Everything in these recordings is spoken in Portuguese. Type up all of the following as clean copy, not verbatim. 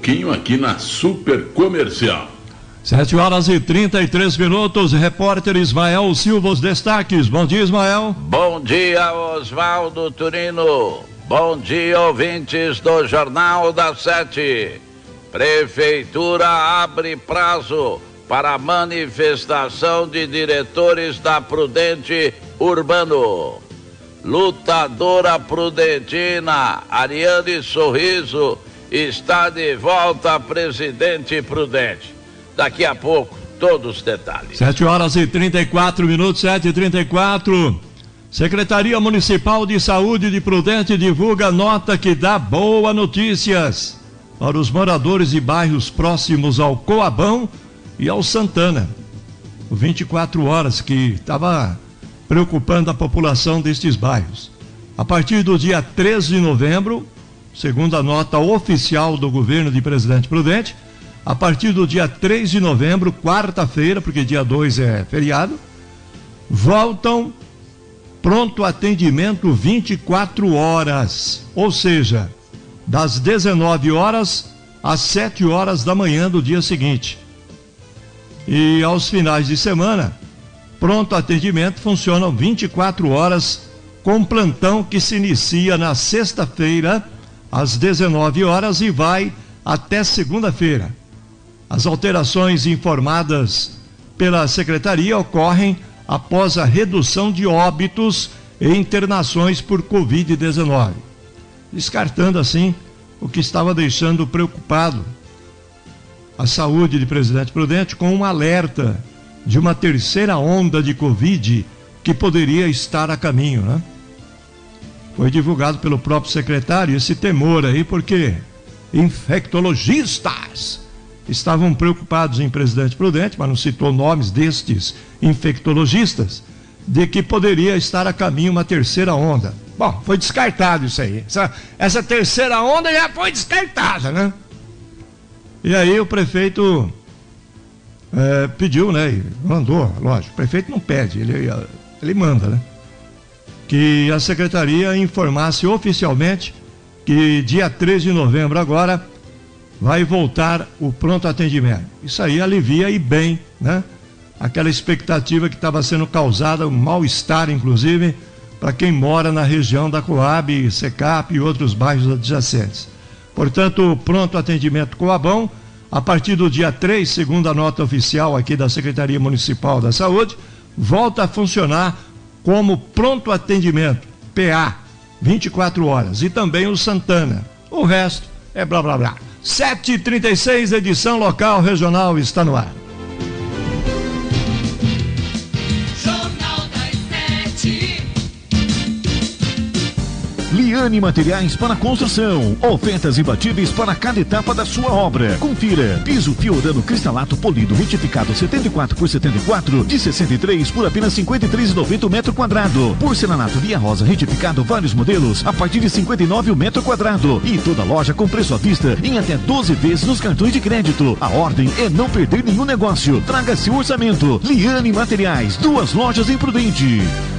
pouquinho aqui na Super Comercial. 7h33, repórter Ismael Silva, os destaques. Bom dia, Ismael. Bom dia, Oswaldo Turino. Bom dia, ouvintes do Jornal da 7. Prefeitura abre prazo para manifestação de diretores da Prudente Urbano. Lutadora prudentina Ariane Sorriso está de volta a presidente Prudente. Daqui a pouco, todos os detalhes. 7h34, 7h34. Secretaria Municipal de Saúde de Prudente divulga nota que dá boas notícias para os moradores de bairros próximos ao Coabão e ao Santana. O 24 horas que estava preocupando a população destes bairros. A partir do dia 13 de novembro, segundo a nota oficial do governo de Presidente Prudente, a partir do dia 3 de novembro, quarta-feira, porque dia 2 é feriado, voltam pronto atendimento 24 horas, ou seja, das 19 horas às 7 horas da manhã do dia seguinte. E aos finais de semana, pronto atendimento funciona 24 horas, com plantão que se inicia na sexta-feira, às 19 horas e vai até segunda-feira. As alterações informadas pela Secretaria ocorrem após a redução de óbitos e internações por Covid-19, descartando assim o que estava deixando preocupado a saúde de Presidente Prudente, com um alerta de uma terceira onda de Covid que poderia estar a caminho, né? Foi divulgado pelo próprio secretário esse temor aí, porque infectologistas estavam preocupados em Presidente Prudente, mas não citou nomes destes infectologistas, de que poderia estar a caminho uma terceira onda. Bom, foi descartado isso aí. Essa terceira onda já foi descartada, né? E aí o prefeito pediu, né? E mandou, lógico, o prefeito não pede, ele manda, né? Que a secretaria informasse oficialmente que dia 13 de novembro agora vai voltar o pronto atendimento. Isso aí alivia e bem, né? Aquela expectativa que estava sendo causada, um mal-estar, inclusive, para quem mora na região da Coab, Secap e outros bairros adjacentes. Portanto, o pronto atendimento Coabão, a partir do dia 3, segundo a nota oficial aqui da Secretaria Municipal da Saúde, volta a funcionar como pronto atendimento, PA, 24 horas. E também o Santana. O resto é blá blá blá. 7h36, edição local regional está no ar. Jornal das 7. Liane Materiais para Construção. Ofertas imbatíveis para cada etapa da sua obra. Confira. Piso Fiorano Cristalato polido retificado 74 por 74 de 63 por apenas R$ 53,90 o metro quadrado. Porcelanato Via Rosa retificado vários modelos a partir de 59 o metro quadrado. E toda loja com preço à vista em até 12 vezes nos cartões de crédito. A ordem é não perder nenhum negócio. Traga seu orçamento. Liane Materiais, 2 lojas em Prudente.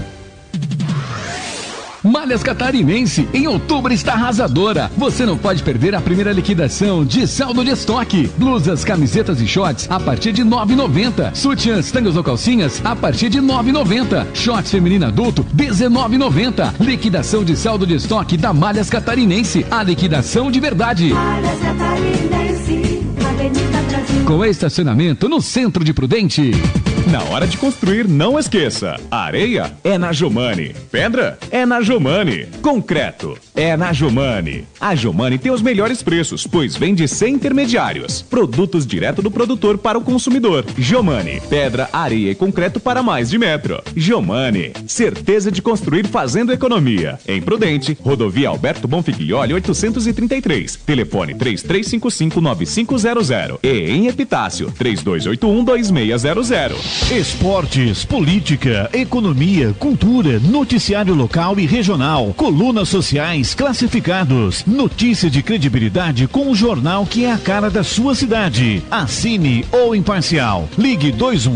Malhas Catarinense, em outubro está arrasadora. Você não pode perder a primeira liquidação de saldo de estoque. Blusas, camisetas e shorts a partir de R$ 9,90. Sutiãs, tangas ou calcinhas a partir de R$ 9,90. Shorts feminino adulto, R$ 19,90. Liquidação de saldo de estoque da Malhas Catarinense. A liquidação de verdade. Malhas Catarinense, Avenida Brasil. Com estacionamento no centro de Prudente. Na hora de construir, não esqueça: areia é na Jomani, pedra é na Jomani, concreto é na Jomani. A Jomani tem os melhores preços, pois vende sem intermediários. Produtos direto do produtor para o consumidor. Jomani, pedra, areia e concreto para mais de metro. Jomani, certeza de construir fazendo economia. Em Prudente, Rodovia Alberto Bonfiglioli 833, telefone 3355-9500 e em Epitácio 3281-2600. Esportes, política, economia, cultura, noticiário local e regional, colunas sociais, classificados, notícia de credibilidade com o jornal que é a cara da sua cidade. Assine ou imparcial. Ligue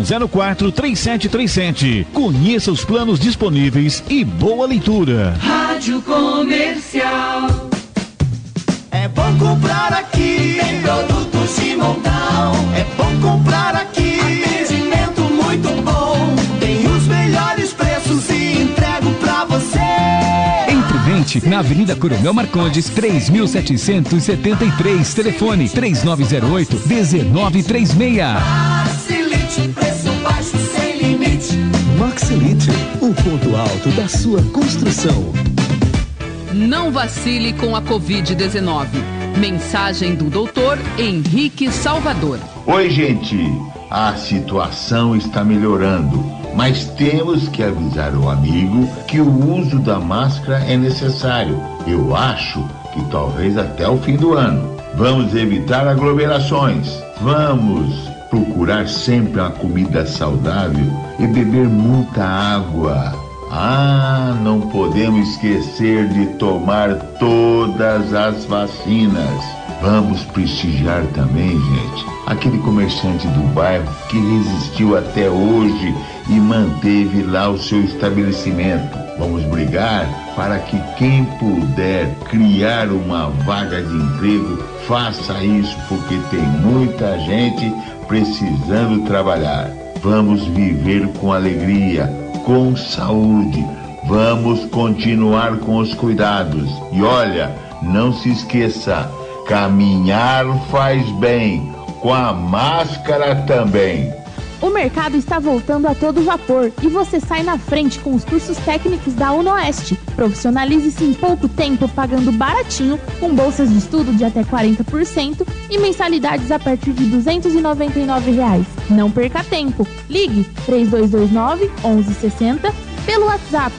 2104-3737. Conheça os planos disponíveis e boa leitura. Rádio Comercial. É bom comprar aqui. Tem Facilite, na Avenida Coronel Marcondes, 3773, telefone 3908-1936. Facilite, preço baixo sem limite. Maxilite, o ponto alto da sua construção. Não vacile com a Covid-19. Mensagem do Dr. Henrique Salvador. Oi, gente. A situação está melhorando, mas temos que avisar o amigo que o uso da máscara é necessário. Eu acho que talvez até o fim do ano. Vamos evitar aglomerações. Vamos procurar sempre uma comida saudável e beber muita água. Não podemos esquecer de tomar todas as vacinas. Vamos prestigiar também, gente, aquele comerciante do bairro que resistiu até hoje e manteve lá o seu estabelecimento. Vamos brigar para que quem puder criar uma vaga de emprego, faça isso, porque tem muita gente precisando trabalhar. Vamos viver com alegria, com saúde. Vamos continuar com os cuidados. E olha, não se esqueça, caminhar faz bem, com a máscara também. O mercado está voltando a todo vapor e você sai na frente com os cursos técnicos da UnoOeste. Profissionalize-se em pouco tempo pagando baratinho, com bolsas de estudo de até 40% e mensalidades a partir de R$ 299. Não perca tempo. Ligue 3229-1160, pelo WhatsApp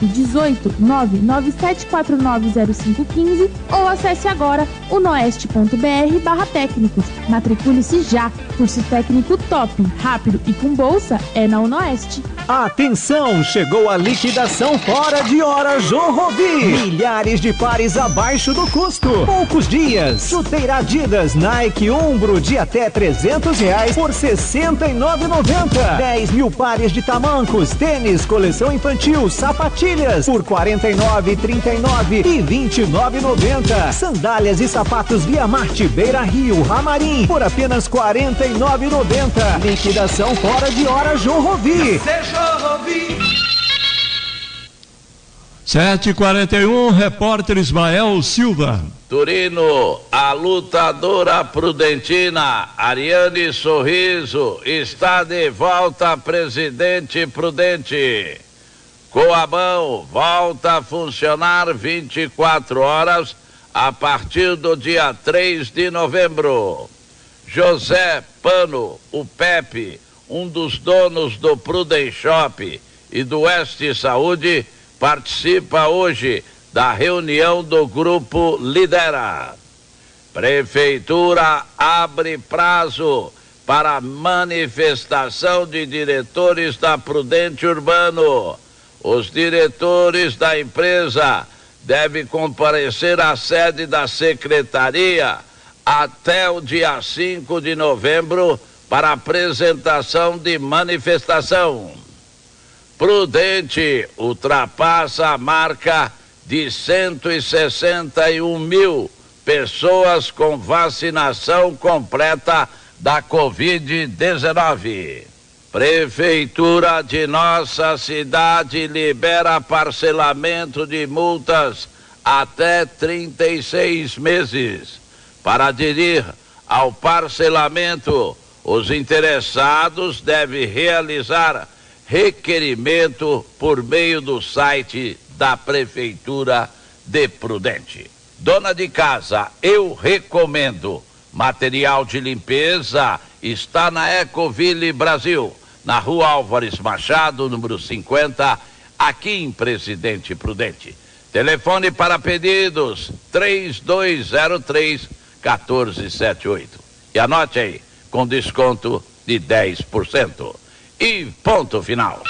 18997490515 ou acesse agora unoeste.br/técnicos. Matricule-se já. Curso técnico top, rápido e com bolsa é na UnoOeste. Atenção, chegou a liquidação fora de hora Jorrovi. Milhares de pares abaixo do custo. Poucos dias. Chuteira Adidas, Nike, Umbro de até R$300 por R$ 69,90. 10 mil pares de tamancos, tênis, coleção infantil, sapatilhas por R$ 49,39 e R$ 29,90. Sandálias e sapatos Via Marte, Beira Rio, Ramarim por apenas R$ 49,90. Liquidação fora de hora Jorrovi. 7h41, repórter Ismael Silva. Turino, a lutadora prudentina Ariane Sorriso está de volta a Presidente Prudente. Coabão volta a funcionar 24 horas a partir do dia 3 de novembro. José Pano, o Pepe, um dos donos do Prudent Shop e do Oeste Saúde, participa hoje da reunião do Grupo Lidera. Prefeitura abre prazo para manifestação de diretores da Prudente Urbano. Os diretores da empresa devem comparecer à sede da secretaria até o dia 5 de novembro para apresentação de manifestação. Prudente ultrapassa a marca de 161 mil pessoas com vacinação completa da Covid-19. Prefeitura de nossa cidade libera parcelamento de multas até 36 meses. Para aderir ao parcelamento, os interessados devem realizar requerimento por meio do site da Prefeitura de Prudente. Dona de casa, eu recomendo. Material de limpeza está na Ecoville Brasil, na Rua Álvares Machado, número 50, aqui em Presidente Prudente. Telefone para pedidos 3203-1478. E anote aí, com desconto de 10%. E ponto final.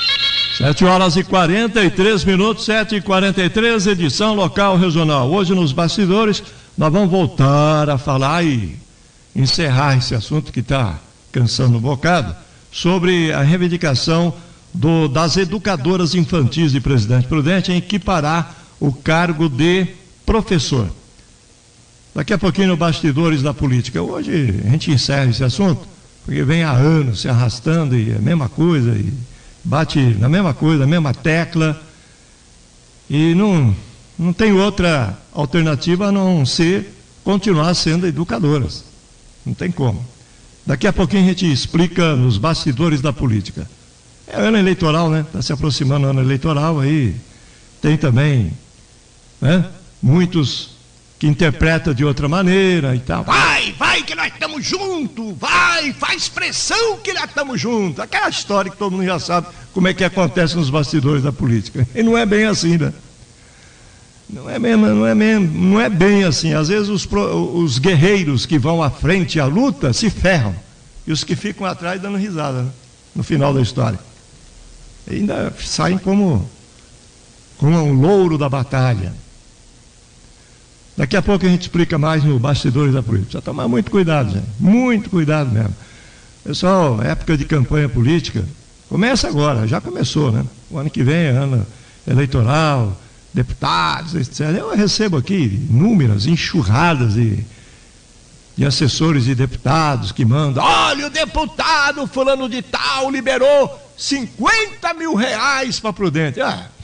7h43, 7h43, edição local regional. Hoje nos bastidores nós vamos voltar a falar e encerrar esse assunto que está cansando um bocado, sobre a reivindicação das educadoras infantis de Presidente Prudente em equiparar o cargo de professor. Daqui a pouquinho no bastidores da política. Hoje a gente encerra esse assunto, porque vem há anos se arrastando e é a mesma coisa, e bate na mesma coisa, a mesma tecla, e não Não tem outra alternativa a não ser continuar sendo educadoras. Não tem como. Daqui a pouquinho a gente explica nos bastidores da política. É ano eleitoral, né? Está se aproximando o ano eleitoral, aí tem também, né, muitos que interpretam de outra maneira e tal. Vai que nós estamos juntos, faz pressão que nós estamos juntos. Aquela história que todo mundo já sabe como é que acontece nos bastidores da política. E não é bem assim, né? Não é bem assim. Às vezes os guerreiros que vão à frente à luta se ferram. E os que ficam atrás dando risada, né, no final da história. E ainda saem como um louro da batalha. Daqui a pouco a gente explica mais no bastidores da política. Precisa tomar muito cuidado, gente. Muito cuidado mesmo. Pessoal, época de campanha política, começa agora, já começou, né? O ano que vem é ano eleitoral, deputados, etc. Eu recebo aqui inúmeras enxurradas de assessores e deputados que mandam: olha, o deputado fulano de tal liberou 50 mil reais para Prudente.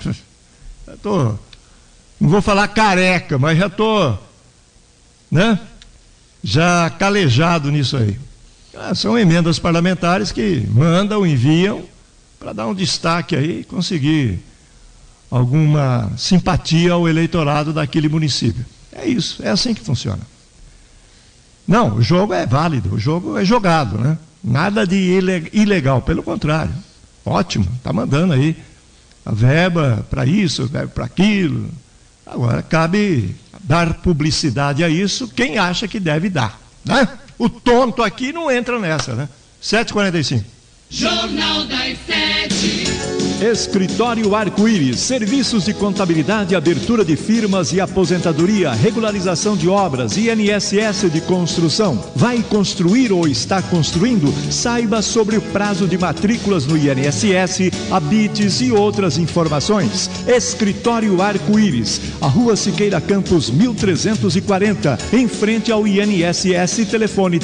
Não vou falar careca, mas já estou, né, já calejado nisso aí. São emendas parlamentares que mandam, enviam, para dar um destaque aí e conseguir alguma simpatia ao eleitorado daquele município. É isso, é assim que funciona. Não, o jogo é válido, o jogo é jogado, né? Nada de ilegal, pelo contrário. Ótimo, está mandando aí a verba para isso, a verba para aquilo. Agora, cabe dar publicidade a isso quem acha que deve dar, né? O tonto aqui não entra nessa, né? 7h45. Jornal das 7. Escritório Arco-Íris, serviços de contabilidade, abertura de firmas e aposentadoria, regularização de obras, INSS de construção. Vai construir ou está construindo? Saiba sobre o prazo de matrículas no INSS, habites e outras informações. Escritório Arco-Íris, a Rua Siqueira Campos 1340, em frente ao INSS, telefone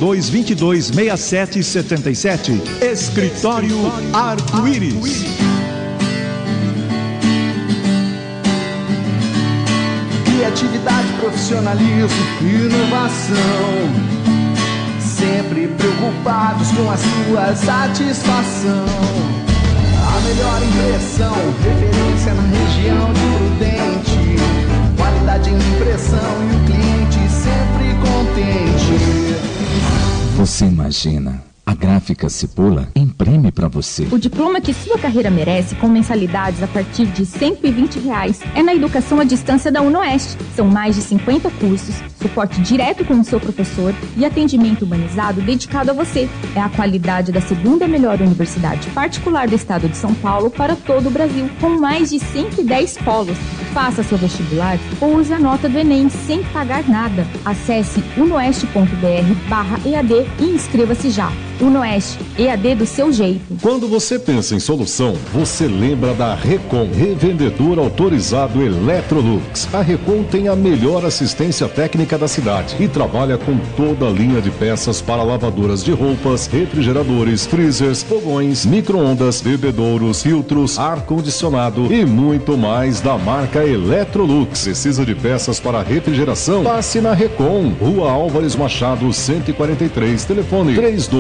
3222-6777. Escritório Arco-Íris. Criatividade, profissionalismo, inovação, sempre preocupados com a sua satisfação. A melhor impressão, referência na região de Prudente, qualidade em impressão e o cliente sempre contente. Você imagina, a Gráfica Cipula imprime para você. O diploma que sua carreira merece, com mensalidades a partir de R$120, é na educação à distância da UnoOeste. São mais de 50 cursos, suporte direto com o seu professor e atendimento humanizado dedicado a você. É a qualidade da segunda melhor universidade particular do estado de São Paulo para todo o Brasil, com mais de 110 polos. Faça seu vestibular ou use a nota do Enem sem pagar nada. Acesse unoeste.br/EAD e inscreva-se já. UnoOeste, EAD do seu jeito. Quando você pensa em solução, você lembra da Recon, revendedor autorizado Electrolux. A Recon tem a melhor assistência técnica da cidade e trabalha com toda a linha de peças para lavadoras de roupas, refrigeradores, freezers, fogões, micro-ondas, bebedouros, filtros, ar-condicionado e muito mais da marca Electrolux. Precisa de peças para refrigeração? Passe na Recon, Rua Álvares Machado, 143, telefone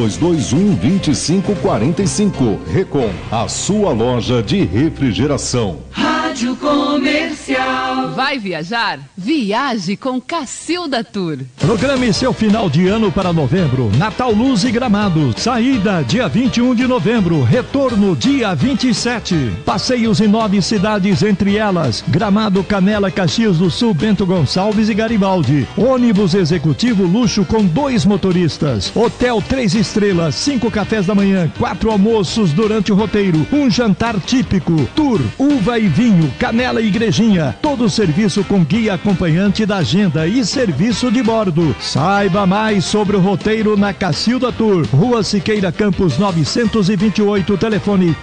3221-2545. Recon, a sua loja de refrigeração. Rádio Comercial. Vai viajar? Viaje com Cacilda Tour. Programe seu final de ano para novembro. Natal Luz e Gramado. Saída dia 21 de novembro. Retorno dia 27. Passeios em 9 cidades, entre elas Gramado, Canela, Caxias do Sul, Bento Gonçalves e Garibaldi. Ônibus executivo luxo com 2 motoristas. Hotel 3 estrelas, 5 cafés da manhã, 4 almoços durante o roteiro, um jantar típico. Tour, uva e vinho, Canela e Igrejinha. Todo o serviço com guia acompanhante da agenda e serviço de bordo. Saiba mais sobre o roteiro na Cacilda Tour. Rua Siqueira Campos 928, telefone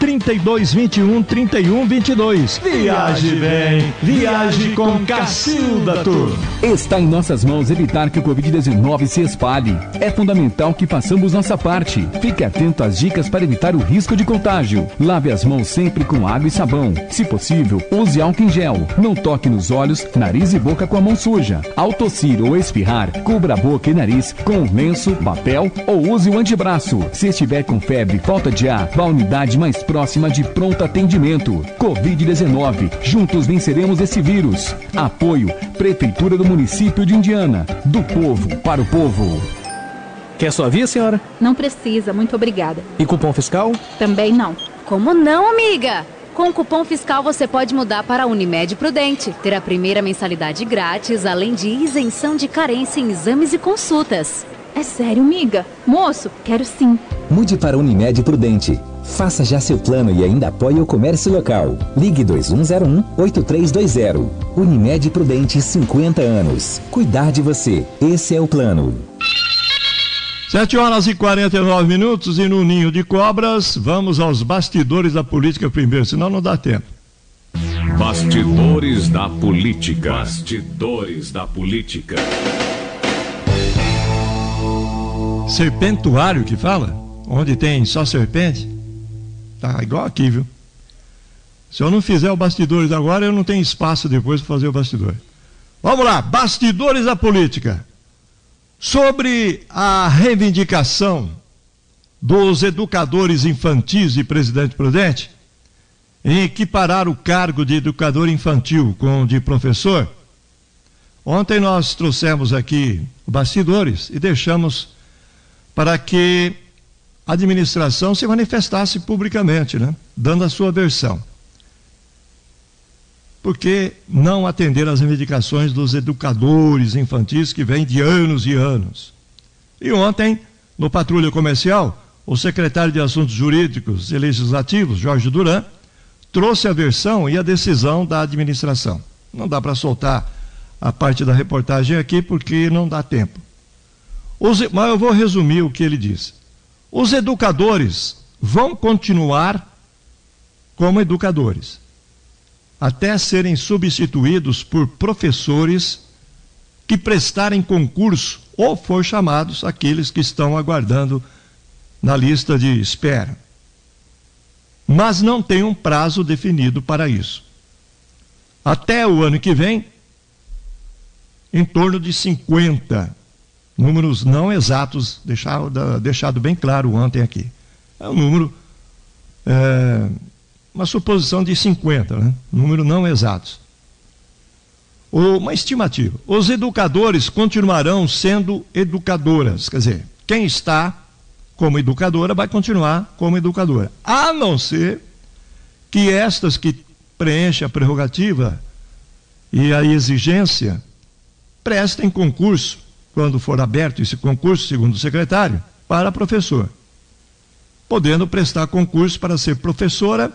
3221-3122. Viaje bem, viaje com Cacilda Tour. Está em nossas mãos evitar que o Covid-19 se espalhe. É fundamental que façamos nossa parte. Fique atento às dicas para evitar o risco de contágio. Lave as mãos sempre com água e sabão. Se possível, Use álcool em gel. Não toque nos olhos, nariz e boca com a mão suja. Ao tossir ou espirrar, cubra a boca e nariz com lenço, papel ou use o antebraço. Se estiver com febre e falta de ar, vá à unidade mais próxima de pronto atendimento. Covid-19. Juntos venceremos esse vírus. Apoio Prefeitura do Município de Indiana. Do povo para o povo. Quer sua via, senhora? Não precisa, muito obrigada. E cupom fiscal? Também não. Como não, amiga? Com o cupom fiscal você pode mudar para a Unimed Prudente, ter a primeira mensalidade grátis, além de isenção de carência em exames e consultas. É sério, amiga? Moço, quero sim. Mude para Unimed Prudente. Faça já seu plano e ainda apoie o comércio local. Ligue 2101-8320. Unimed Prudente, 50 anos. Cuidar de você. Esse é o plano. 7h49 e no Ninho de Cobras, vamos aos bastidores da política primeiro, senão não dá tempo. Bastidores da política. Bastidores da política. Serpentuário que fala? Onde tem só serpente? Tá igual aqui, viu? Se eu não fizer o bastidores agora, eu não tenho espaço depois para fazer o bastidor. Vamos lá, bastidores da política. Sobre a reivindicação dos educadores infantis de Presidente Prudente em equiparar o cargo de educador infantil com o de professor, ontem nós trouxemos aqui bastidores e deixamos para que a administração se manifestasse publicamente, né? Dando a sua versão. Por que não atender às reivindicações dos educadores infantis que vêm de anos e anos? E ontem, no Patrulha Comercial, o secretário de Assuntos Jurídicos e Legislativos, Jorge Duran, trouxe a versão e a decisão da administração. Não dá para soltar a parte da reportagem aqui porque não dá tempo. Mas eu vou resumir o que ele disse. Os educadores vão continuar como educadores, até serem substituídos por professores que prestarem concurso ou for chamados aqueles que estão aguardando na lista de espera. Mas não tem um prazo definido para isso. Até o ano que vem, em torno de 50, números não exatos, deixado bem claro ontem aqui. É um número... uma suposição de 50, né? Número não exatos. Uma estimativa. Os educadores continuarão sendo educadoras, quer dizer, quem está como educadora vai continuar como educadora, a não ser que estas que preenchem a prerrogativa e a exigência prestem concurso, quando for aberto esse concurso, segundo o secretário, para professor, podendo prestar concurso para ser professora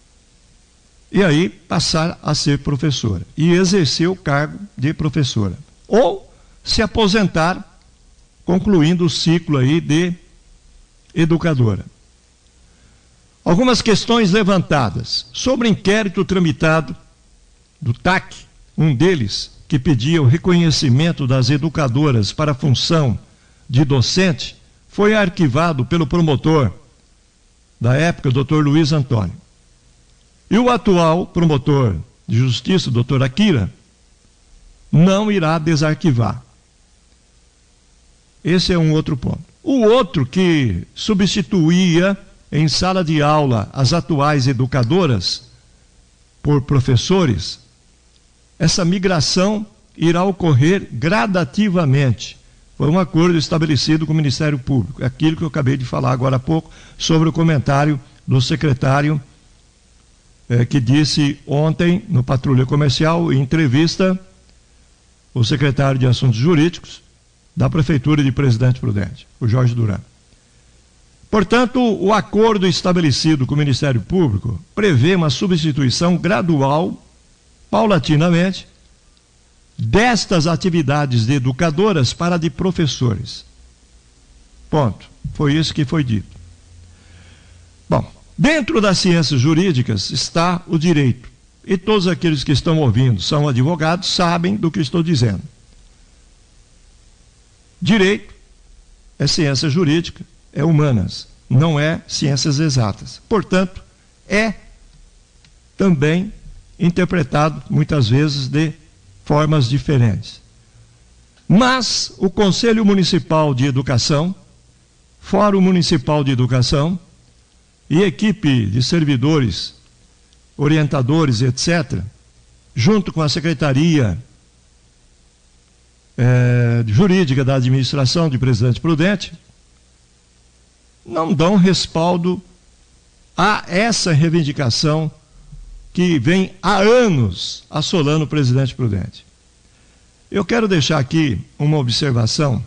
e aí passar a ser professora e exercer o cargo de professora, ou se aposentar concluindo o ciclo aí de educadora. Algumas questões levantadas sobre o inquérito tramitado do TAC, um deles que pedia o reconhecimento das educadoras para a função de docente, foi arquivado pelo promotor da época, Dr. Luiz Antônio. E o atual promotor de justiça, doutor Akira, não irá desarquivar. Esse é um outro ponto. O outro que substituía em sala de aula as atuais educadoras por professores, essa migração irá ocorrer gradativamente. Foi um acordo estabelecido com o Ministério Público. É aquilo que eu acabei de falar agora há pouco sobre o comentário do secretário que disse ontem no Patrulha Comercial, em entrevista, o secretário de Assuntos Jurídicos da Prefeitura de Presidente Prudente, o Jorge Duran. Portanto, o acordo estabelecido com o Ministério Público prevê uma substituição gradual, paulatinamente, destas atividades de educadoras para de professores. Ponto. Foi isso que foi dito. Bom, dentro das ciências jurídicas está o direito. E todos aqueles que estão ouvindo, são advogados, sabem do que estou dizendo. Direito é ciência jurídica, é humanas, não é ciências exatas. Portanto, é também interpretado muitas vezes de formas diferentes. Mas o Conselho Municipal de Educação, Fórum Municipal de Educação e equipe de servidores, orientadores, etc., junto com a Secretaria Jurídica da Administração de Presidente Prudente, não dão respaldo a essa reivindicação que vem há anos assolando o Presidente Prudente. Eu quero deixar aqui uma observação.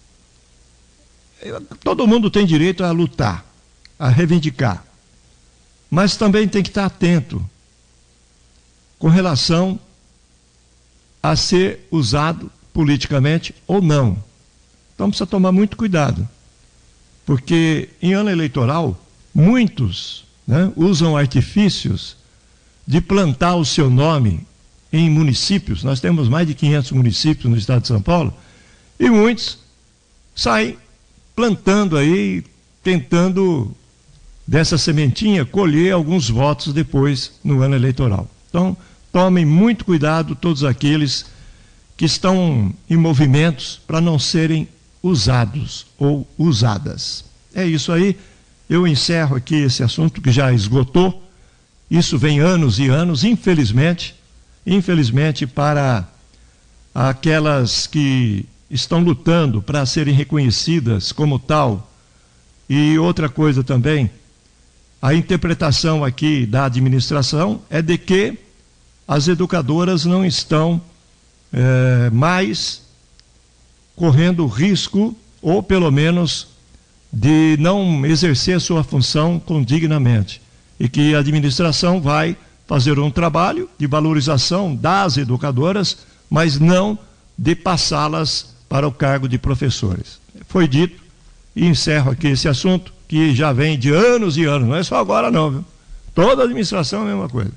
Todo mundo tem direito a lutar, a reivindicar, mas também tem que estar atento com relação a ser usado politicamente ou não. Então precisa tomar muito cuidado, porque em ano eleitoral muitos, né, usam artifícios de plantar o seu nome em municípios. Nós temos mais de 500 municípios no estado de São Paulo, e muitos saem plantando aí, tentando dessa sementinha colher alguns votos depois no ano eleitoral. Então, tomem muito cuidado todos aqueles que estão em movimentos para não serem usados ou usadas. É isso aí, eu encerro aqui esse assunto que já esgotou. Isso vem anos e anos, infelizmente para aquelas que estão lutando para serem reconhecidas como tal. E outra coisa também, a interpretação aqui da administração é de que as educadoras não estão mais correndo risco, ou pelo menos de não exercer sua função condignamente, e que a administração vai fazer um trabalho de valorização das educadoras, mas não de passá-las para o cargo de professores. Foi dito, e encerro aqui esse assunto, que já vem de anos e anos, não é só agora não, viu? Toda a administração é a mesma coisa.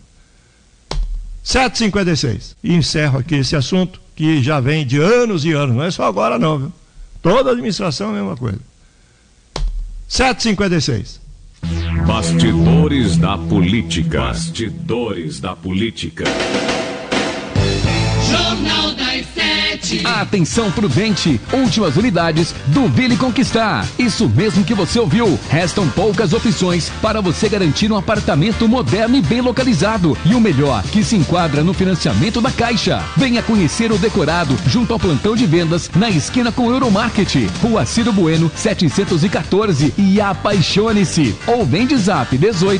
7h56, e encerro aqui esse assunto, que já vem de anos e anos, não é só agora não, viu? Toda a administração é a mesma coisa. 7h56. Bastidores da política. Bastidores da política. Jornal das 7. Atenção prudente, últimas unidades do Ville Conquistar. Isso mesmo que você ouviu. Restam poucas opções para você garantir um apartamento moderno e bem localizado. E o melhor, que se enquadra no financiamento da Caixa. Venha conhecer o decorado junto ao plantão de vendas na esquina com o Euromarket, Rua Ciro Bueno, 714, e apaixone-se. Ou vem de zap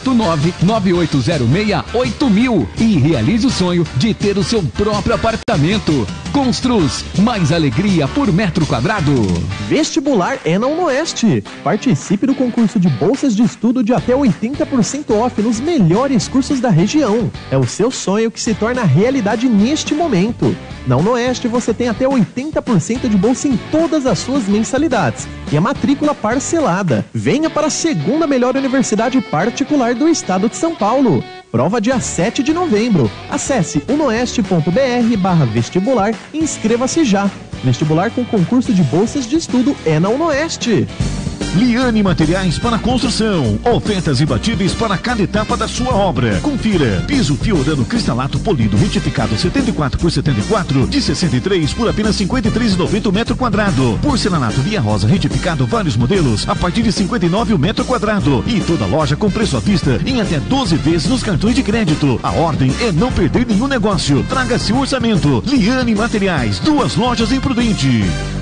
18998068000 e realize o sonho de ter o seu próprio apartamento. Construz, mais alegria por metro quadrado. Vestibular é na UnoOeste. Participe do concurso de bolsas de estudo de até 80% off nos melhores cursos da região. É o seu sonho que se torna realidade neste momento. Na UnoOeste você tem até 80% de bolsa em todas as suas mensalidades e a matrícula parcelada. Venha para a segunda melhor universidade particular do estado de São Paulo. Prova dia 7 de novembro. Acesse unoeste.br/vestibular e inscreva-se já. Vestibular com concurso de bolsas de estudo é na UnoOeste. Liane Materiais para Construção. Ofertas imbatíveis para cada etapa da sua obra. Confira. Piso Fiorano Cristalato Polido retificado 74x74 de 63 por apenas R$ 53,90 o metro quadrado. Porcelanato Via Rosa retificado vários modelos a partir de R$ 59 o metro quadrado. E toda loja com preço à vista em até 12 vezes nos cartões de crédito. A ordem é não perder nenhum negócio. Traga seu orçamento. Liane Materiais. 2 lojas em Prudente.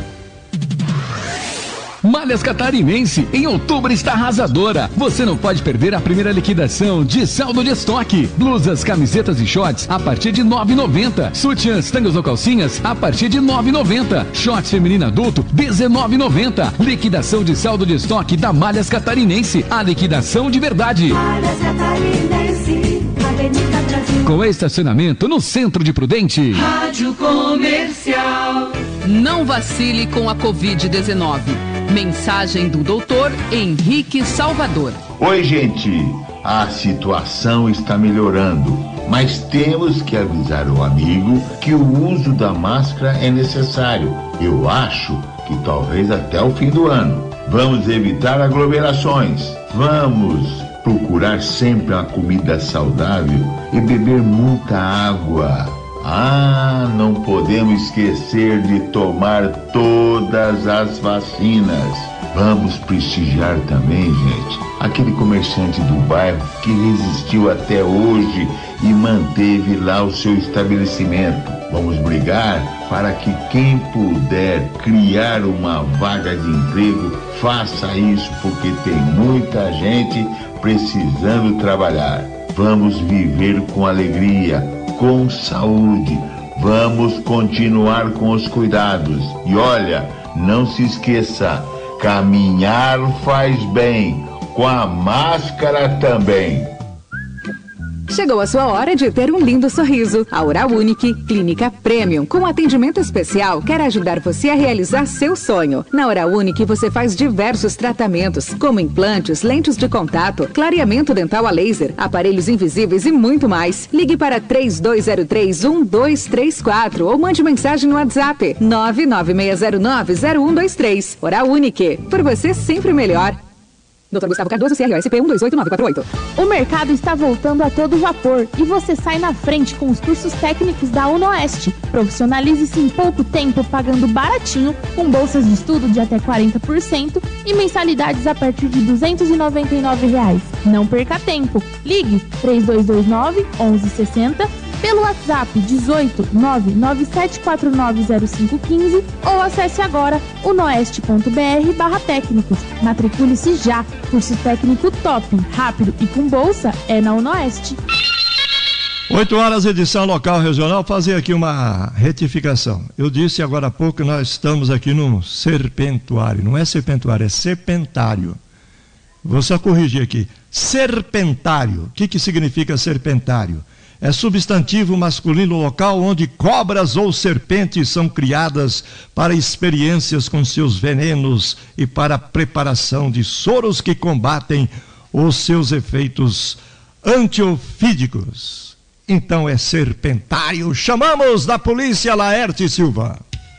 Malhas Catarinense, em outubro está arrasadora. Você não pode perder a primeira liquidação de saldo de estoque. Blusas, camisetas e shorts a partir de R$ 9,90. Sutiãs, tangas ou calcinhas a partir de R$ 9,90. Shorts feminino adulto, R$ 19,90. Liquidação de saldo de estoque da Malhas Catarinense. A liquidação de verdade. Malhas Catarinense, Avenida Brasil. Com estacionamento no centro de Prudente. Rádio Comercial. Não vacile com a Covid-19. Mensagem do doutor Henrique Salvador. Oi, gente. A situação está melhorando, mas temos que avisar o amigo que o uso da máscara é necessário. Eu acho que talvez até o fim do ano. Vamos evitar aglomerações. Vamos procurar sempre uma comida saudável e beber muita água. Não podemos esquecer de tomar todas as vacinas. Vamos prestigiar também, gente, aquele comerciante do bairro que resistiu até hoje e manteve lá o seu estabelecimento. Vamos brigar para que quem puder criar uma vaga de emprego, faça isso, porque tem muita gente precisando trabalhar. Vamos viver com alegria, com saúde. Vamos continuar com os cuidados. E olha, não se esqueça, caminhar faz bem, com a máscara também. Chegou a sua hora de ter um lindo sorriso. A Oral Unique, clínica premium, com atendimento especial, quer ajudar você a realizar seu sonho. Na Oral Unique você faz diversos tratamentos, como implantes, lentes de contato, clareamento dental a laser, aparelhos invisíveis e muito mais. Ligue para 3203-1234 ou mande mensagem no WhatsApp 996090123. Oral Unique, por você sempre melhor. Dr. Gustavo Cardoso, CROSP 128948. O mercado está voltando a todo vapor e você sai na frente com os cursos técnicos da UnoOeste. Profissionalize-se em pouco tempo, pagando baratinho, com bolsas de estudo de até 40% e mensalidades a partir de R$ 299. Não perca tempo. Ligue 3229-1160, pelo WhatsApp 18997490515 ou acesse agora unoeste.br/técnicos. Matricule-se já. Curso técnico top, rápido e com bolsa é na UnoOeste. 8 horas, edição local regional. Fazer aqui uma retificação. Eu disse agora há pouco que nós estamos aqui no serpentuário. Não é serpentuário, é serpentário. Vou só corrigir aqui. Serpentário. O que significa serpentário? É substantivo masculino local onde cobras ou serpentes são criadas para experiências com seus venenos e para a preparação de soros que combatem os seus efeitos antiofídicos. Então é serpentário. Chamamos da polícia Laerte Silva.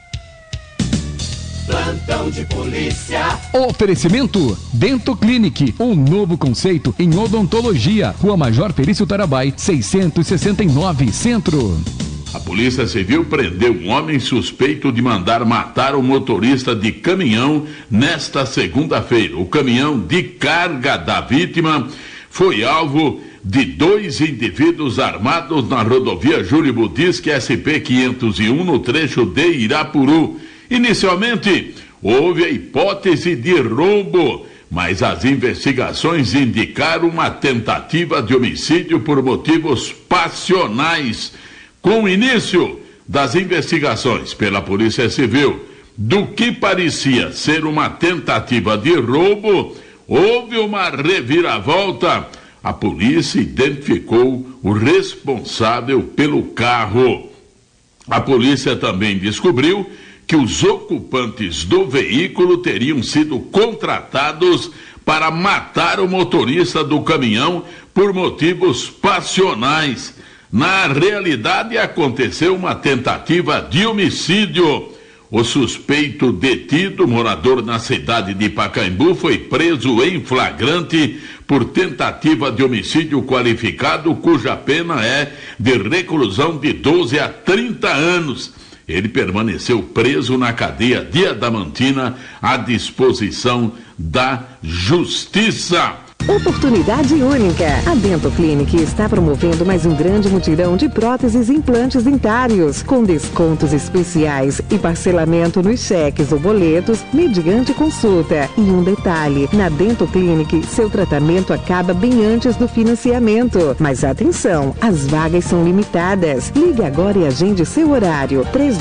Plantão de polícia. Oferecimento Dento Clinic, um novo conceito em odontologia. Rua Major Felício Tarabai, 669, Centro. A Polícia Civil prendeu um homem suspeito de mandar matar o motorista de caminhão nesta segunda-feira. O caminhão de carga da vítima foi alvo de 2 indivíduos armados na rodovia Júlio Budisque SP-501 no trecho de Irapuru. Inicialmente, houve a hipótese de roubo, mas as investigações indicaram uma tentativa de homicídio por motivos passionais. Com o início das investigações pela Polícia Civil, do que parecia ser uma tentativa de roubo, houve uma reviravolta. A polícia identificou o responsável pelo carro. A polícia também descobriu que os ocupantes do veículo teriam sido contratados para matar o motorista do caminhão por motivos passionais. Na realidade, aconteceu uma tentativa de homicídio. O suspeito detido, morador na cidade de Pacaembu, foi preso em flagrante por tentativa de homicídio qualificado, cuja pena é de reclusão de 12 a 30 anos. Ele permaneceu preso na cadeia de Adamantina à disposição da Justiça. Oportunidade única. A Dento Clinic está promovendo mais um grande mutirão de próteses e implantes dentários, com descontos especiais e parcelamento nos cheques ou boletos, mediante consulta. E um detalhe, na Dento Clinic, seu tratamento acaba bem antes do financiamento. Mas atenção, as vagas são limitadas. Ligue agora e agende seu horário.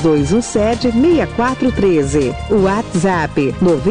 3217-6413. WhatsApp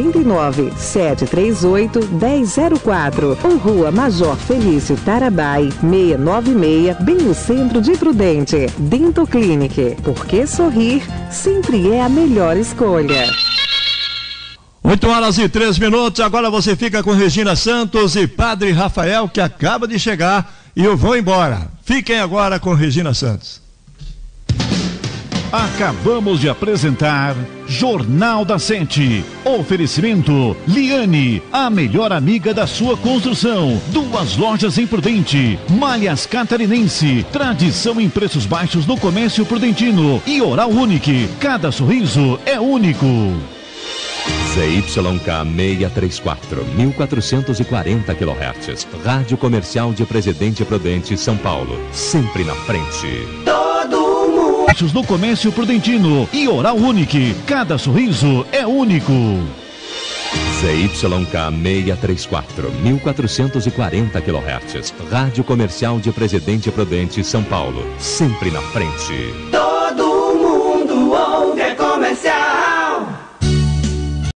99-738-1004. Ou Rua Major Felício Tarabai, 696, bem no centro de Prudente. Dento Clinic, porque sorrir sempre é a melhor escolha. 8 horas e 3 minutos, agora você fica com Regina Santos e Padre Rafael, que acaba de chegar, e eu vou embora. Fiquem agora com Regina Santos. Acabamos de apresentar Jornal da 7. Oferecimento Liane, a melhor amiga da sua construção. 2 lojas em Prudente. Malhas Catarinense, tradição em preços baixos no comércio prudentino. E Oral Unique, cada sorriso é único. ZYK 634, 1440 kHz. Rádio Comercial de Presidente Prudente, São Paulo. Sempre na frente. Todo mundo. No comércio prudentino e Oral Unique, cada sorriso é único. ZYK 634, 1440 kHz. Rádio Comercial de Presidente Prudente, São Paulo. Sempre na frente.